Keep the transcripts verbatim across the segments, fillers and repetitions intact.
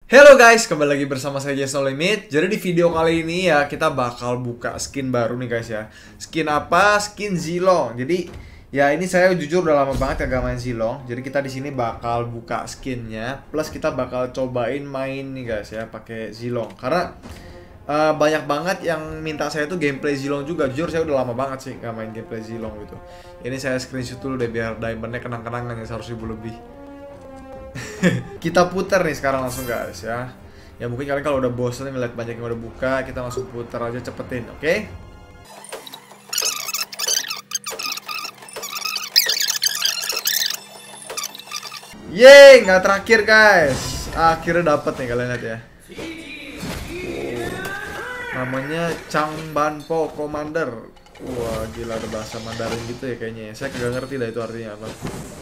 Halo guys, kembali lagi bersama saya Jason Limit. Jadi di video kali ini ya kita bakal buka skin baru nih guys ya. Skin apa? Skin Zilong. Jadi ya ini saya jujur udah lama banget kagak main Zilong. Jadi kita di sini bakal buka skinnya. Plus kita bakal cobain main nih guys ya pakai Zilong. Karena uh, banyak banget yang minta saya tuh gameplay Zilong juga. Jujur saya udah lama banget sih gak main gameplay Zilong gitu. Ini saya screenshot dulu deh biar diamondnya kenang-kenangan ya seratus ribu lebih. Kita putar nih sekarang langsung guys ya. Ya mungkin kalian kalau udah bosan ngeliat banyak yang udah buka, kita langsung putar aja cepetin, oke? Okay? Yeay, nggak terakhir guys. Akhirnya dapet nih kalian lihat ya. Oh, namanya Changbanpo Commander. Wah gila, ada bahasa Mandarin gitu ya kayaknya ya. Saya kagak ngerti dah itu artinya apa.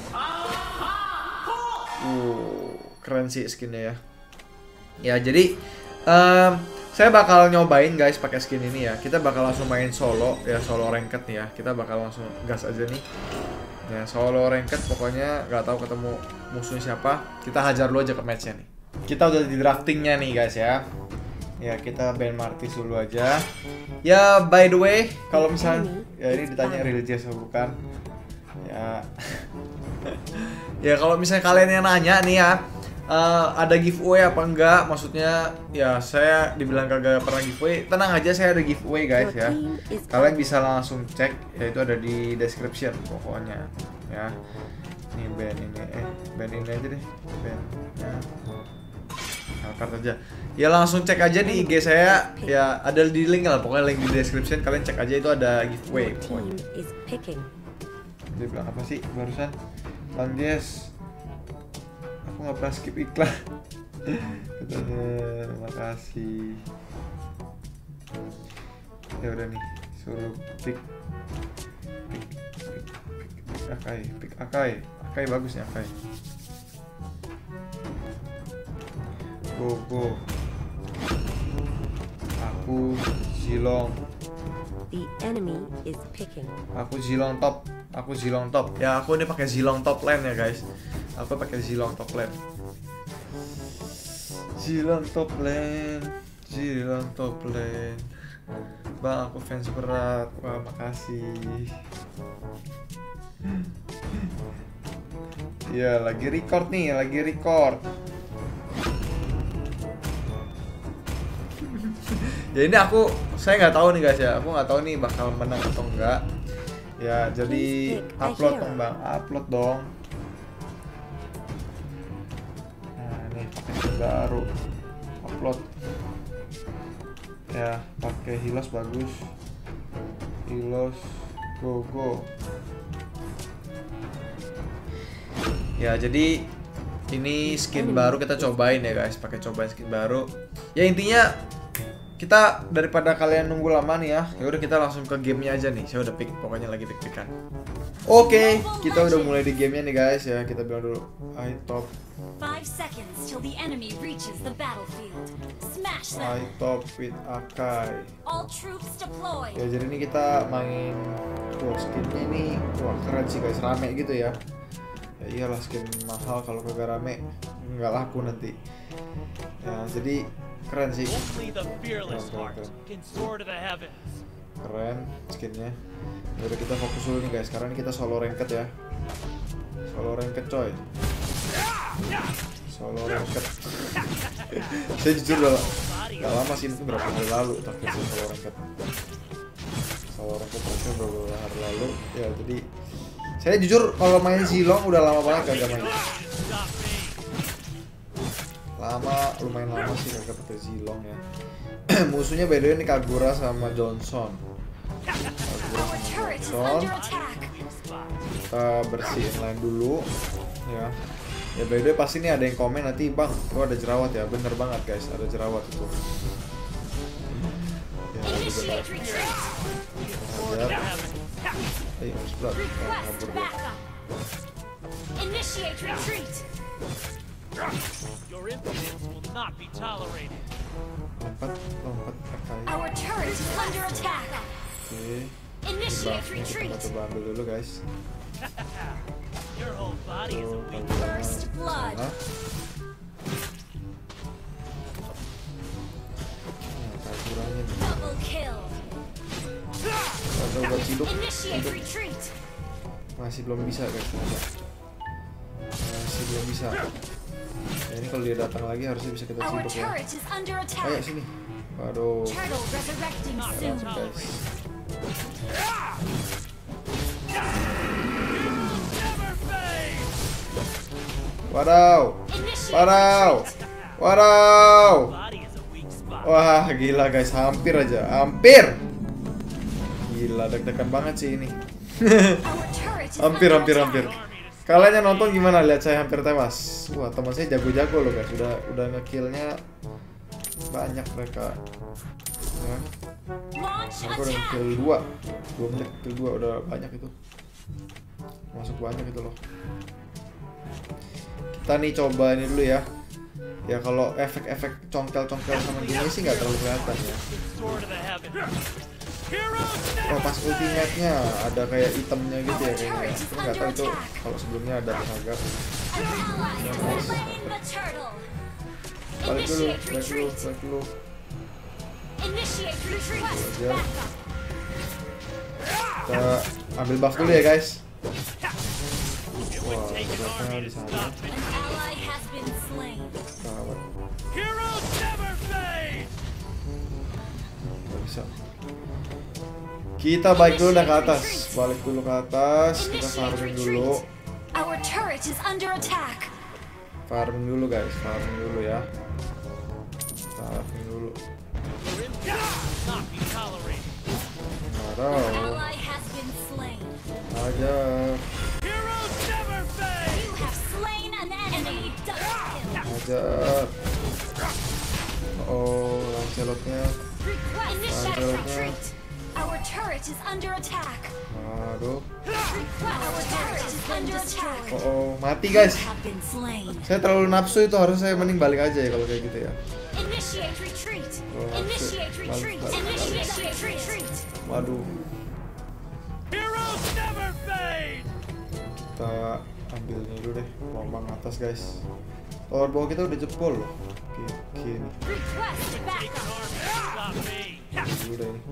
Uh, keren sih skinnya ya. Ya jadi um, saya bakal nyobain guys pakai skin ini ya. Kita bakal langsung main solo ya, solo ranked nih ya. Kita bakal langsung gas aja nih. Ya solo ranked pokoknya nggak tahu ketemu musuhnya siapa. Kita hajar dulu aja ke matchnya nih. Kita udah di draftingnya nih guys ya. Ya kita ban Martis dulu aja. Ya by the way kalau misalnya ya ini ditanya religious atau bukan. Ya ya kalau misalnya kalian yang nanya nih ya, uh, ada giveaway apa enggak, maksudnya ya saya dibilang kagak pernah giveaway, tenang aja saya ada giveaway guys ya. Kalian bisa langsung cek, yaitu ada di description pokoknya ya. Ini band ini, eh band ini aja deh, band ya. Angkat aja. Ya langsung cek aja di I G saya, ya ada di link lah, pokoknya link di description, kalian cek aja itu ada giveaway pokoknya. Dia bilang apa sih barusan? Lanjes, aku nggak pernah skip iklan. Katanya terima kasih. Ya udah nih, suruh pick, pick, pick, pick Akai, pick Akai, Akai bagus nih Akai. Go go. Aku Zilong. The enemy is picking. Aku Zilong top. Aku Zilong top. Ya aku ini pakai Zilong top lane ya guys. Aku pakai Zilong top lane. Zilong top lane. Zilong top lane. Bang aku fans berat. Wah makasih. Ya lagi record nih, lagi record. Ya ini aku, saya nggak tahu nih guys ya. Aku nggak tahu nih bakal menang atau enggak. Ya, jadi upload dong bang, upload dong. Nah, ini pakai skin baru, upload. Ya, pakai hilos bagus. Hilos, go go. Ya, jadi ini skin baru kita cobain ya guys, pakai cobain skin baru. Ya intinya kita daripada kalian nunggu lama nih ya, ya udah kita langsung ke gamenya aja nih. Saya udah pick, pokoknya lagi pick-pickan. Oke, kita udah mulai di gamenya nih guys ya. Kita bilang dulu, I top. I top with Akai. Ya jadi ini kita main, wah skinnya ini, wah keren sih guys, rame gitu ya. Ya iyalah skin mahal kalau kagak rame nggak laku nanti. Ya jadi keren sih, keren, keren, keren. Keren skinnya. Udah kita fokus dulu nih guys, karena ini kita solo ranked ya. Solo ranked coy. Solo ranked. Saya jujur udah gak lama sih, itu berapa hari lalu terakhir sih solo ranked. Solo ranked terakhir beberapa hari lalu. Ya jadi saya jujur kalau main Zilong udah lama banget kagak main. Lama, lumayan lama sih kagak pakai Zilong ya. Musuhnya by the way ini Kagura sama Johnson. Kagura sama Johnson. Kita bersihin line dulu ya. Ya by the way pasti ini ada yang komen nanti, bang, oh ada jerawat ya. Bener banget guys, ada jerawat itu. Ya, ada jerawat. Ayo, sebelah. Kabur dia. Your impudence will not be tolerated. Lompat, lompat Akai. Our turret is under attack. Oke. Initiate Coba, retreat. kita coba ambil dulu guys. Your whole body is a weak. First blood. Coba hidup, Initiate hidup. retreat. Masih belum bisa guys. Masih belum bisa. Ya, ini kalau dia datang lagi harusnya bisa kita Our ciduk ya. turret is under Ayo attack. sini. Waduh. Turtle resurrecting soon. Dalam, guys. Wadaw. Initiate Wadaw. retreat. Wadaw. Body is a weak spot. Wah, gila guys, hampir aja. Hampir. Gila, deg-degan banget sih ini. Our turret is Hampir, under hampir, attack. hampir. Kalian yang nonton gimana? Lihat saya hampir tewas. Wah, teman saya jago-jago loh guys. Udah udah ngekillnya banyak mereka. Ya. Launch Aku udah attack. kill dua. Dua menit kill dua udah banyak itu. Masuk banyak itu loh. Kita nih coba ini dulu ya. Ya kalau efek-efek congkel-congkel sama gini sih nggak terlalu kelihatan ya. Sword of the heavens. Heroes Oh, pas never ultimate-nya ada kayak itemnya gitu ya kayaknya. Tapi nggak tahu itu kalau sebelumnya ada tenaga. An ally has slain the turtle. Balik dulu, Initiate balik dulu, retreat. balik dulu. Initiate retreat. Aja. Backup. Kita ambil buff dulu ya guys. It Wah, would take an buffnya army di to sana. stop it. An ally has been slain. Kawat, Heroes never fade. nggak bisa. Kita balik dulu dah ke atas. Balik dulu ke atas. Kita Initiate farming dulu. retreat. Our turret is under attack. Farming dulu guys, farming dulu ya. Farming dulu. Your impudence will not be tolerated. An Marau. ally has been slain. Aja. Heroes never fade. You have slain an enemy. Double kill. Aja. Oh, Lancelotnya. Request initiate Lancelotnya. retreat. Our turret is under attack. Aduh. Our turret is under attack. Oh, oh, mati guys. Have been slain. Saya terlalu nafsu itu, harus saya mending balik aja ya kalau kayak gitu ya. Initiate retreat. Oh, Initiate shit. retreat. Balik, balik, Initiate retreat. Waduh. Heroes never fade. Kita ambil ini dulu deh, gelombang atas guys. Tower bawah kita udah jebol loh. Oke, oke ini. Request Take an backup. army to stop me. Dulu deh ini.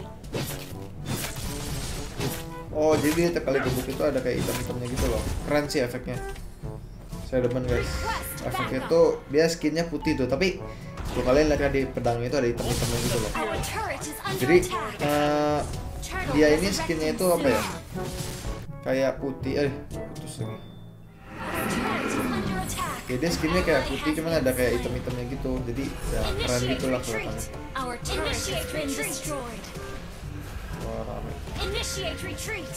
Oh, jadi dia tiap kali gebuk itu ada kayak item-itemnya gitu loh. Keren sih efeknya. Saya demen guys. Efeknya itu dia skinnya putih tuh, tapi tuh kalian lihat kan di pedangnya itu ada item-itemnya gitu loh. Our turret is under Jadi attack. eh, Turtle dia ini resurrecting skinnya itu apa ya? soon. Kayak putih, eh putus lagi. Our turret is under attack. Ya dia skinnya kayak putih, cuman ada kayak item-itemnya gitu. Jadi ya keren gitu lah kelihatannya. Our turret has been destroyed. Wah, rame. Initiate retreat.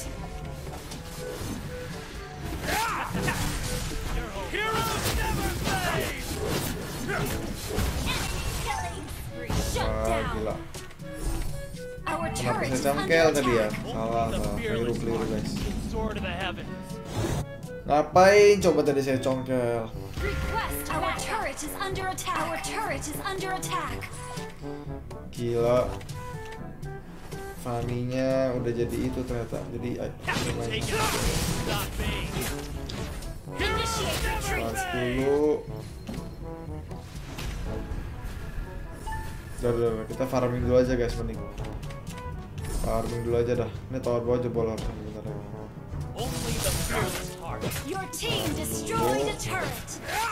Heroes never fade. Enemy killing spree. Shut Wah, down. gila. Our Kenapa turret saya is under cangkel tadi ya? attack. Salah, The salah. fearless Keliru-keliru guys. Sword of the heavens. Ngapain coba tadi saya congkel? Request. Our turret is under attack. Our turret is under attack. Gila. Fanny-nya udah jadi itu ternyata. Jadi ay, Take an army to stop me. Initiate retreat. pas dulu. Udah, udah, udah. Kita farming dulu aja guys mending. Farming dulu aja dah. Ini tower bawah jebol harus bentar ya. Only the fearless heart. Your team destroyed a turret.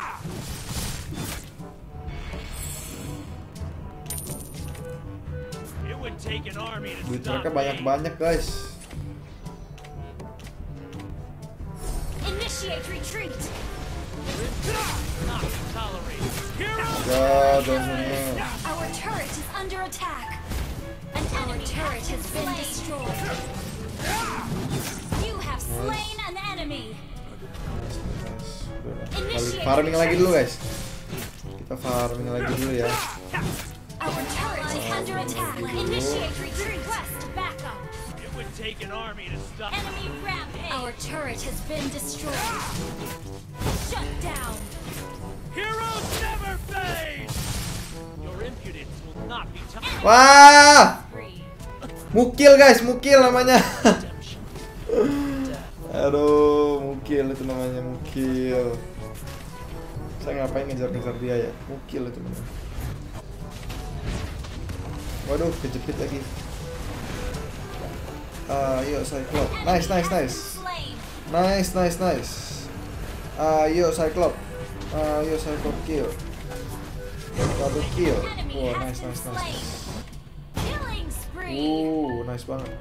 It would take an army to Duit stop mereka me. banyak-banyak guys. Initiate retreat. Not tolerated. Heroes Ya, dosanya. Our turret is under attack. An enemy turret has been destroyed. You have slain an enemy. Udah, udah. Balik farming lagi dulu guys. Kita farming lagi dulu ya. Our turret is under attack. Initiate retreat. Request backup. It would take an army to stop. Enemy rampage. Our turret has been destroyed. Shut down. Heroes never fade. Your impudence will not be tolerated. Wah, Free. mukil guys, mukil namanya. Redemption. Death. Aduh, mukil itu namanya, mukil. Saya ngapain ngejar-ngejar dia ya? Mukil itu namanya. Waduh, kejepit lagi. Ayo Cyclops. Nice, nice, nice. Slain. Nice, nice, nice. Ayo Cyclops. Ayo Cyclops kill. Double kill. Wow, nice, nice, nice, nice. Killing spree. Uh, nice banget.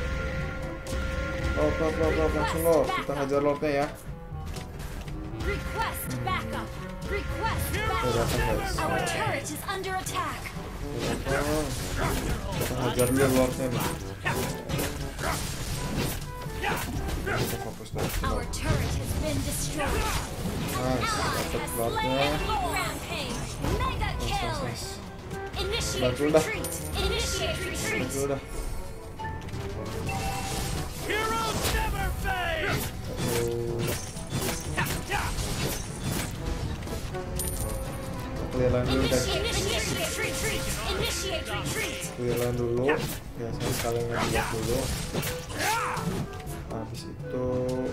Lord, Lord, Lord, Lord, langsung Lord. Kita hajar Lordnya ya. Request backup. Request Oke, backup. datang guys. Our turret is under attack. Datang. Kita hajar dulu Lordnya nih. Kita fokus dulu. Our turret has been destroyed. Nice, Ally dapat has Lordnya. slain. Rampage. Mega Nice, nice, kill. nice. Initiate Bantu dah. retreat. Initiate retreat. Dulu dah. Heroes never fade! Oh, clear line dulu guys. Initiate retreat. Initiate retreat. Clear line dulu. Ya, saya sekalian ngebuat dulu. Habis itu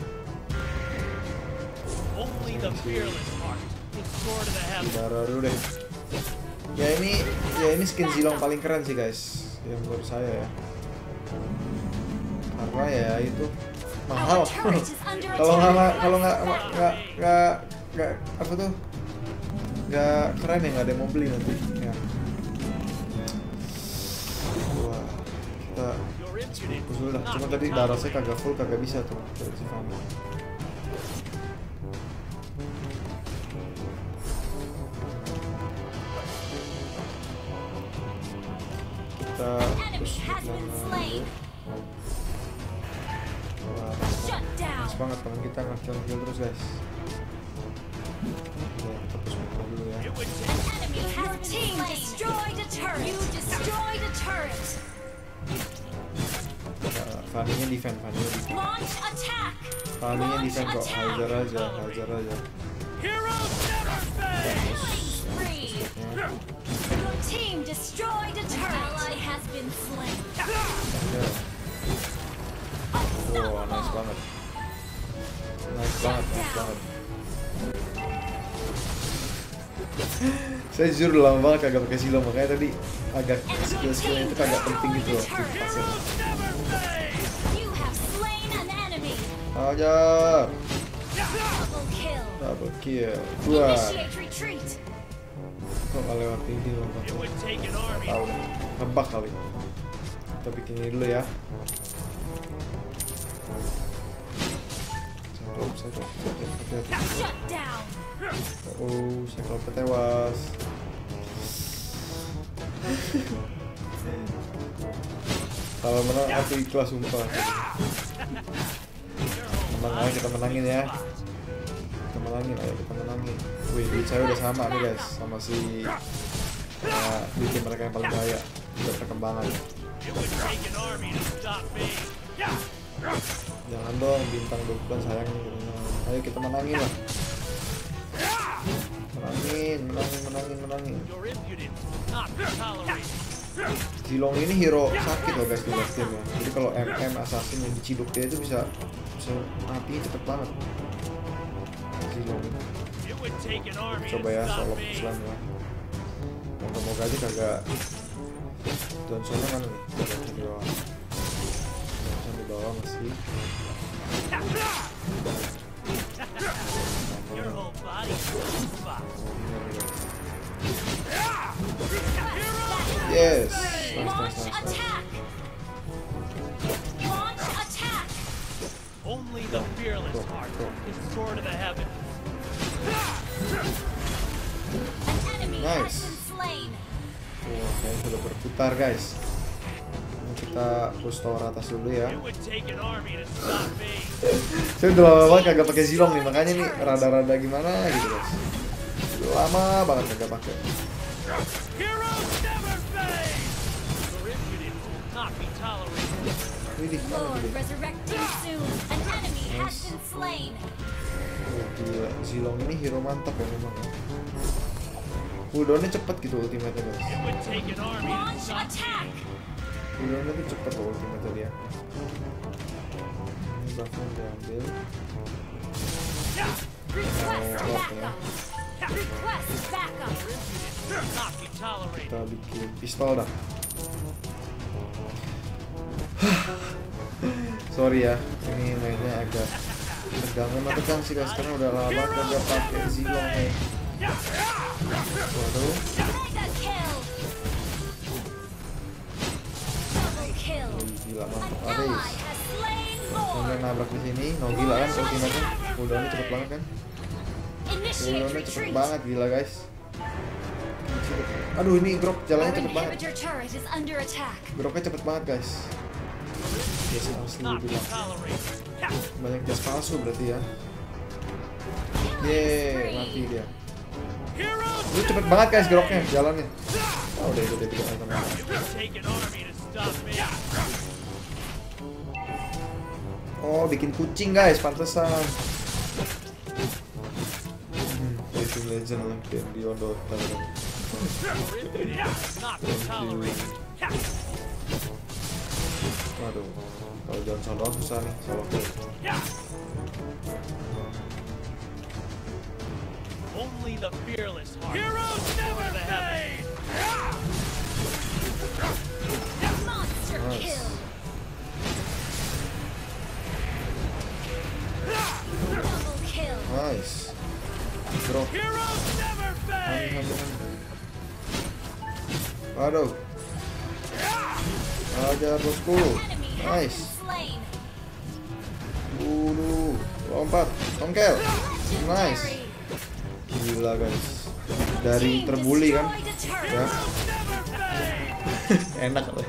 Only the fearless heart can soar to the heavens. udara dulu deh. Ya ini, ya ini skin Zilong paling keren sih guys, ya menurut saya ya. Karena ya itu mahal. Kalau nggak kalau nggak nggak nggak nggak apa tuh nggak keren ya, nggak ada yang mau beli nanti. Ya. Wah, kita Your impudence fokus dulu will dah. not Cuma be tadi darah tolerated. saya kagak full, kagak bisa tuh dari si Fanny. Kita terus Enemy has been slain. Wah, Shut down. pas banget teman kita nge-kill terus guys. Oke, kita push mereka dulu ya. It would An take enemy has Your team destroyed a turret. You destroyed a turret. Nah, Fanny-nya defend, Fanny-nya defend. Launch attack. Fanny-nya Launch defend kok, attack. hajar aja, hajar aja. heroes never fade! Killing spree. Ya, Your team destroyed a turret. Ally has been slain. ya. Wow, nice banget. Nice banget, nice banget. Saya jujur udah lama banget kagak pakai Zilong, makanya tadi agak skill-skillnya itu kagak penting gitu loh. Heroes never fade! You have slain an enemy. Hajar, Double kill. double kill, dua. Initiate retreat. Kok nggak lewat ini lompat? It would take an army. Tahu deh, nebak kali. Kita bikin ini dulu ya. Cyclops, Cyclops, Cyclops, hati-hati. Shut down. Oh, Cyclops tewas. Kalau menang aku ikhlas sumpah. Menang aja, kita menangin ya. Kita menangin, ayo kita menangin. Wih, duit saya udah sama nih guys, sama si uh, di tim mereka yang paling kaya. Udah perkembangan. It would take an army to stop me. Jangan dong bintang dua bulan sayang gitu. Ayo kita menangin lah. Menangin, menangin, menangin, menangin. Your impudence will not be tolerated. Zilong ini hero sakit loh guys di last game ya. Jadi kalau M M assassin yang diciduk dia itu bisa bisa matinya cepet banget. Zilong ini. It would take an army Coba to ya stop solo me. Islam ya. Moga-moga aja kagak Johnsonnya mana nih? Johnson di bawah. Johnson di bawah masih. Your whole body is on spot. Yes. Nice, nice, Launch nice, nice. attack. Launch attack. Only the fearless Go, heart go. can soar to the heavens. An enemy Nice. has been slain. Wah, kayaknya sudah berputar guys. Ini kita push tower atas dulu ya. It would take an army to stop me. Saya udah lama banget kagak pakai Zilong nih, makanya nih rada-rada gimana gitu guys. Udah lama banget kagak pakai. Heroes never fade! Your impudence will not be tolerated. Widih, mana Lord gede. resurrecting soon. An enemy has been slain. Oh, gila. Zilong ini hero mantap ya memang ya. Cooldownnya cepet gitu ultimate-nya guys. It would take an army to Launch stop me. attack. Cooldownnya tuh cepet loh ultimate-nya dia. Ini bahkan diambil. Request Oh, oke. backup. Request backup. Will not be tolerated. Kita bikin pistol dah. Sorry ya, ini mainnya agak tegang. Emang tegang sih guys, karena udah lama kagak pakai Zilong nih. Waduh. Mega kill. Double kill. Gila An mantap ally abis. has slain Sampai Lord. nabrak di sini, no gila kan ultimate-nya. Cooldown-nya cepet banget kan? Initiate Cooldown-nya cepet retreat. banget gila guys. Aduh ini grok jalannya Our cepet banget. inhibitor turret is under attack. Groknya cepet banget guys. Yes, asli Not be bilang. tolerated. Banyak jas palsu berarti ya. Yeay, mati dia. Heroes Ini cepet banget guys groknya jalannya. Oh udah udah tidak akan teman. it would take an army to stop me. Oh bikin kucing guys, pantesan. Hmm, Racing Legend lagi di Dota. Your impudence will not be tolerated. Waduh, kalau jangan solo susah nih solo kill. Only the fearless heart. Heroes never fade. Monster Nice. kill. Double kill. Nice. Grok. Heroes never Hani fade. hani hani. Waduh. Ajar bosku. Enemy has Nice. been slain. Bulu. Lompat. Tongkel. Nice. Legendary. Gila guys. Dari Team terbully kan. destroyed a turret. Ya. Enak loh.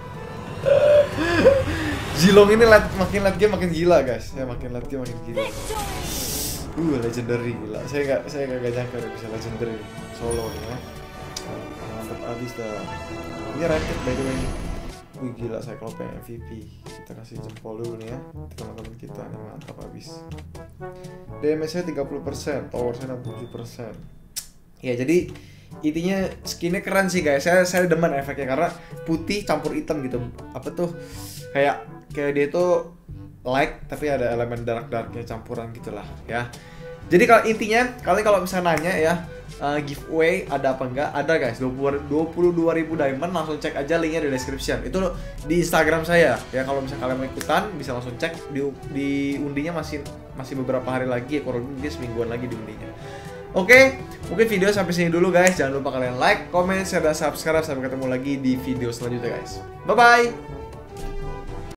Zilong ini lat, makin late game makin gila guys. Ya makin late game makin gila. Victory. Uh legendary gila. Saya nggak saya nggak nyangka udah bisa legendary solo nih ya. Mantap abis dah. Ini ranked by the way. Wih gila Cyclops M V P. Kita kasih jempol dulu nih ya teman-teman kita nih mantap abis. Damage-nya tiga puluh persen, power-nya enam puluh tujuh persen. Ya jadi intinya skinnya keren sih guys. Saya saya demen efeknya karena putih campur hitam gitu. Apa tuh kayak kayak dia tuh light tapi ada elemen dark darknya campuran gitulah ya. Jadi kalau intinya kalian kalau misalnya nanya ya uh, giveaway ada apa enggak? Ada guys, dua puluh dua ribu diamond, langsung cek aja linknya di description. Itu di Instagram saya ya. Kalau misalnya kalian mau ikutan bisa langsung cek di, di undinya masih masih beberapa hari lagi ya, kurang lebih semingguan lagi di undinya. Oke, mungkin video sampai sini dulu guys. Jangan lupa kalian like, comment, share, dan subscribe. Sampai ketemu lagi di video selanjutnya guys. Bye bye.